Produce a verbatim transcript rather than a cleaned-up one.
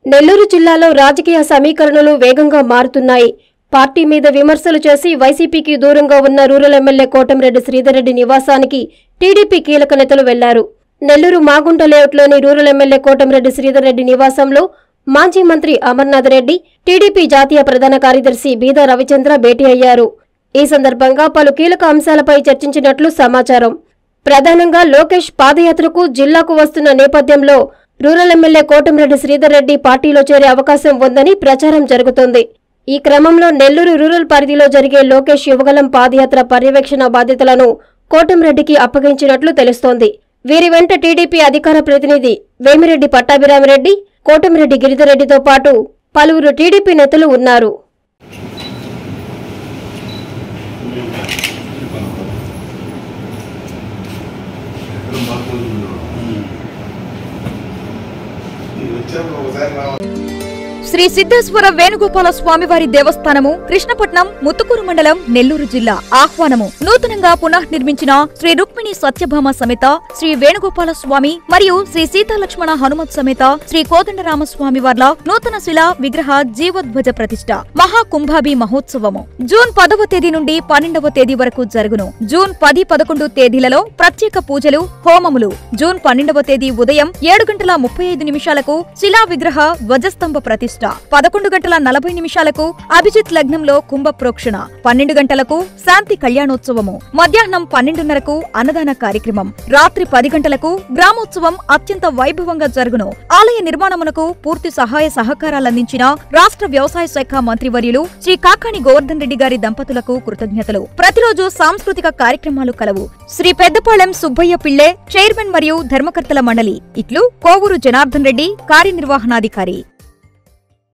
నెల్లూరు జిల్లాలో రాజకీయ సమీకరణలు వేగంగా మారుతున్నాయి. పార్టీ మీద విమర్శలు చేసి వైసీపీకి దూరంగా ఉన్న రూరల్ ఎమ్మెల్యే కోటంరెడ్డి శ్రీధర్ రెడ్డి నివాసానికి టీడీపీ కీలక నేతలు వెళ్లారు. నెల్లూరు మాగుంట లేఅవుట్లోని రూరల్ ఎమ్మెల్యే కోటంరెడ్డి శ్రీధర్ రెడ్డి నివాసంలో మాజీ మంత్రి అమర్నాథ్ రెడ్డి, టీడీపీ జాతీయ ప్రధాన కార్యదర్శి బీదా రవిచంద్ర భేటీ అయ్యారు. ఈ సందర్భంగా పలు కీలక అంశాలపై చర్చించినట్లు సమాచారం. ప్రధానంగా లోకేష్ పాదయాత్రకు జిల్లాకు వస్తున్న నేపథ్యంలో రూరల్ ఎమ్మెల్యే కోటంరెడ్డి శ్రీధర్ రెడ్డి పార్టీలో చేరే అవకాశం ఉందని ప్రచారం జరుగుతోంది. ఈ క్రమంలో నెల్లూరు రూరల్ పరిధిలో జరిగే లోకేష్ యువగలం పాదయాత్ర పర్యవేక్షణ బాధ్యతలను కోటంరెడ్డికి అప్పగించినట్లు తెలుస్తోంది. వీరి వెంట టీడీపీ అధికార ప్రతినిధి వేమిరెడ్డి పట్టాభిరామిరెడ్డి, కోటంరెడ్డి గిరిధర్రెడ్డితో పాటు పలువురు టీడీపీ నేతలు ఉన్నారు. శ్రీ సిద్ధేశ్వర వేణుగోపాల స్వామివారి దేవస్థానము, కృష్ణపట్నం, ముత్తుకూరు మండలం, నెల్లూరు జిల్లా ఆహ్వానము. నూతనంగా పునఃనిర్మించిన శ్రీ రుక్మిణి సత్యభామ సమేత శ్రీ వేణుగోపాల స్వామి మరియు శ్రీ సీతాలక్ష్మణ హనుమత్ సమేత శ్రీ కోదండరామస్వామి వార్ల నూతన శిలా విగ్రహ జీవోద్వజ ప్రతిష్ఠ మహాకుంభాభి మహోత్సవము జూన్ పదవ తేదీ నుండి పన్నెండవ తేదీ వరకు జరుగును. జూన్ పది పదకొండు తేదీలలో ప్రత్యేక పూజలు, హోమములు. జూన్ పన్నెండవ తేదీ ఉదయం ఏడు గంటల ముప్పై ఐదు నిమిషాలకు శిలా విగ్రహ ధ్వజస్తంభ ప్రతిష్ఠ, పదకొండు గంటల నలభై నిమిషాలకు అభిజిత్ లగ్నంలో కుంభ ప్రోక్షణ, పన్నెండు గంటలకు శాంతి కళ్యాణోత్సవము, మధ్యాహ్నం పన్నెండున్నరకు అన్నదాన కార్యక్రమం, రాత్రి పది గంటలకు గ్రామోత్సవం అత్యంత వైభవంగా జరుగును. ఆలయ నిర్మాణమునకు పూర్తి సహాయ సహకారాలందించిన రాష్ట్ర వ్యవసాయ శాఖ మంత్రివర్యులు శ్రీ కాకాణి గోవర్ధన్ రెడ్డి గారి దంపతులకు కృతజ్ఞతలు. ప్రతిరోజు సాంస్కృతిక కార్యక్రమాలు కలవు. శ్రీ పెద్దపాళెం సుబ్బయ్య పిళ్లే చైర్మన్ మరియు ధర్మకర్తల మండలి. ఇట్లు కోవూరు జనార్దన్ రెడ్డి, కార్యనిర్వహణాధికారి.